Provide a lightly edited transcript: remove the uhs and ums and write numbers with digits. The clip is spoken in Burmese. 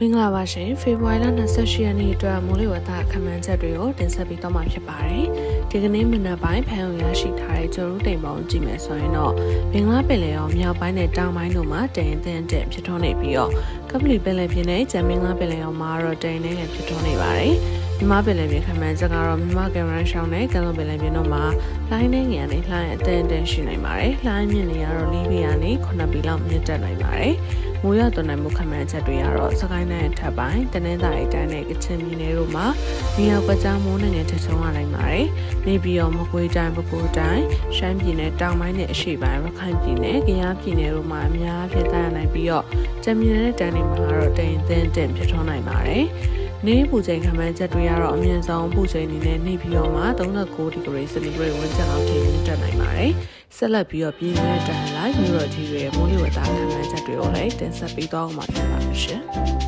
င်္ဂလာပါရှင်ဖေဖော်ဝါရီလ28ရက်နေ့အတွက်မိုးလေဝသခန့်မှန်းချက်တွေကိုတင်ဆက်ပေးတော့မှာဖြစ်ပါတယ်ဒီကနေ့မနက်ပိုင်းဖန်အောင်ရရှိထားတဲ့ကျိုးတိမ်ပေါင်းကြည့်မယ်ဆိုရင်တော့ဘင်္ဂလားပင်လယ်ရောမြောက်ပိုင်းနဲ့တောင်ပိုင်းတို့မှာတရင်တန်တဲ့ဖြစ်ထွန်းနေပြီးတော့ကပလီပင်လယ်ပြင်နဲ့ကျန်ဘင်္ဂလားပင်လယ်ရောမှာတော့တရင်နဲ့ဖြစ်ထွန်းနေပါတယ်မြန်မာပင်လယ်ပြင်ခန့်မှန်းချက်ကတော့မြန်မာကင်မရာရှောင်းနဲ့ကမ်းလွန်ပင်လယ်ပြင်တို့မှာလှိုင်းနဲ့ငန်နဲ့လှိုင်းအတန်ရှိနိုင်ပါတယ်လှိုင်းမြင့်နေရတော့၄ဘီကနေ9ဘီလောက်မြင့်တက်နိုင်ပါတယ်မိုးရွာသွန်းနိုင်မှုခန့်မှန်းချက်တွေကတော့စကိုင်းတိုင်းထပ်ပိုင်းတနင်္သာရီတိုင်းနဲ့ကချင်ပြည်နယ်တို့မှာမြေအောက်ကကြားမိုးနဲ့ငယ်ထချုံရနိုင်ပါတယ်။နေပြည်တော်မကွေးတိုင်းပဲခူးတိုင်းရှမ်းပြည်နယ်တောင်ပိုင်းနဲ့အရှေ့ပိုင်းရခိုင်ပြည်နယ်ကယားပြည်နယ်တို့မှာအများအပြားတိုက်ရနိုင်ပြီးတော့ကျန်ပြည်နယ်နဲ့တိုင်းတွေမှာတော့တရင်သင်းတင်ဖြစ်ထွန်းနိုင်ပါတယ်။နေပူချိန်ခန့်မှန်းချက်တွေကတော့အမြင့်ဆုံးပူချိန်အနေနဲ့နေပြည်တော်မှာ39ဒီဂရီစင်တီဂရိတ်ဝန်းကျင်လောက်ထိမြင့်တက်နိုင်ပါတယ်။ဆက်လက်ပြီးတော့ပြည်တွင်းတိုင်းလိုက်မြို့တော်ကြီးတွေမိုးလေဝသခန့်မှန်းချက်တွေကိုလည်းတင်ဆက်ပေးသွားမှာဖြစ်ပါမယ်ရှင်။